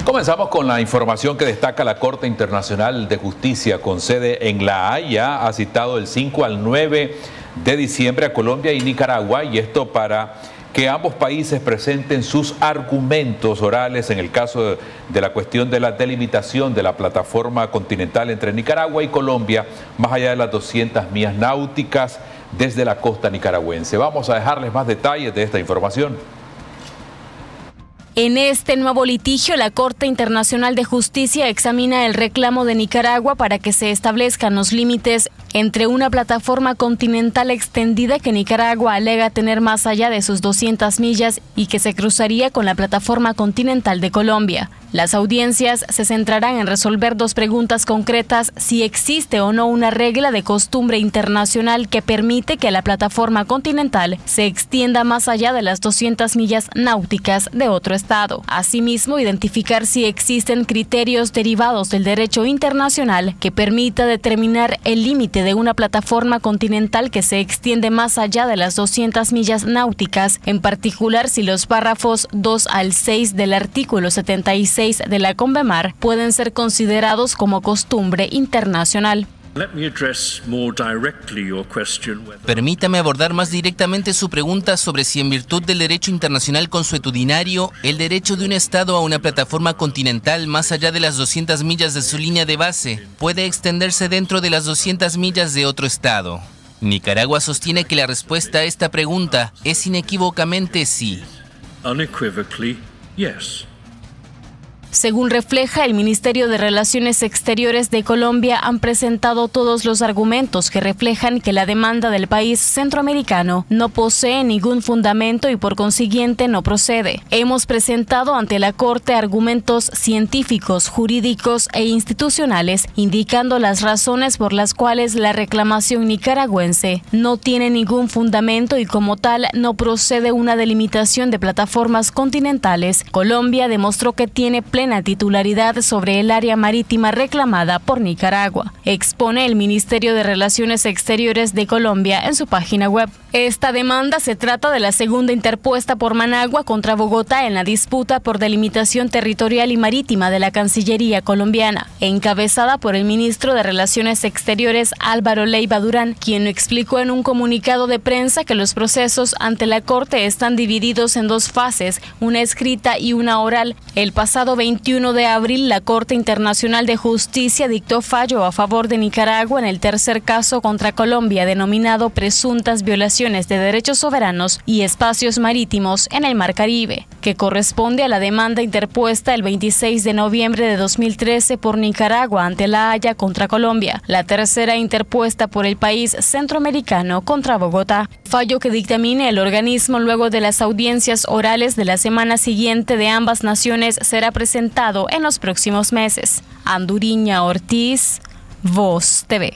Comenzamos con la información que destaca la Corte Internacional de Justicia con sede en La Haya. Ha citado el 5 al 9 de diciembre a Colombia y Nicaragua, y esto para que ambos países presenten sus argumentos orales en el caso de la cuestión de la delimitación de la plataforma continental entre Nicaragua y Colombia, más allá de las 200 millas náuticas desde la costa nicaragüense. Vamos a dejarles más detalles de esta información. En este nuevo litigio, la Corte Internacional de Justicia examina el reclamo de Nicaragua para que se establezcan los límites entre una plataforma continental extendida que Nicaragua alega tener más allá de sus 200 millas y que se cruzaría con la plataforma continental de Colombia. Las audiencias se centrarán en resolver dos preguntas concretas: si existe o no una regla de costumbre internacional que permite que la plataforma continental se extienda más allá de las 200 millas náuticas de otro estado. Asimismo, identificar si existen criterios derivados del derecho internacional que permita determinar el límite de una plataforma continental que se extiende más allá de las 200 millas náuticas, en particular si los párrafos 2 al 6 del artículo 76 de la Convemar pueden ser considerados como costumbre internacional. Permítame abordar más directamente su pregunta sobre si, en virtud del derecho internacional consuetudinario, el derecho de un Estado a una plataforma continental más allá de las 200 millas de su línea de base puede extenderse dentro de las 200 millas de otro Estado. Nicaragua sostiene que la respuesta a esta pregunta es inequívocamente sí. Según refleja el Ministerio de Relaciones Exteriores de Colombia, han presentado todos los argumentos que reflejan que la demanda del país centroamericano no posee ningún fundamento y por consiguiente no procede. Hemos presentado ante la Corte argumentos científicos, jurídicos e institucionales, indicando las razones por las cuales la reclamación nicaragüense no tiene ningún fundamento y como tal no procede una delimitación de plataformas continentales. Colombia demostró que tiene plena titularidad sobre el área marítima reclamada por Nicaragua, expone el Ministerio de Relaciones Exteriores de Colombia en su página web. Esta demanda se trata de la segunda interpuesta por Managua contra Bogotá en la disputa por delimitación territorial y marítima de la Cancillería colombiana, encabezada por el ministro de Relaciones Exteriores Álvaro Leiva Durán, quien explicó en un comunicado de prensa que los procesos ante la Corte están divididos en dos fases, una escrita y una oral. El pasado 21 de abril, la Corte Internacional de Justicia dictó fallo a favor de Nicaragua en el tercer caso contra Colombia, denominado presuntas violaciones de derechos soberanos y espacios marítimos en el Mar Caribe, que corresponde a la demanda interpuesta el 26 de noviembre de 2013 por Nicaragua ante La Haya contra Colombia, la tercera interpuesta por el país centroamericano contra Bogotá. Fallo que dictamine el organismo luego de las audiencias orales de la semana siguiente de ambas naciones será presentado en los próximos meses. Anduriña Ortiz, Voz TV.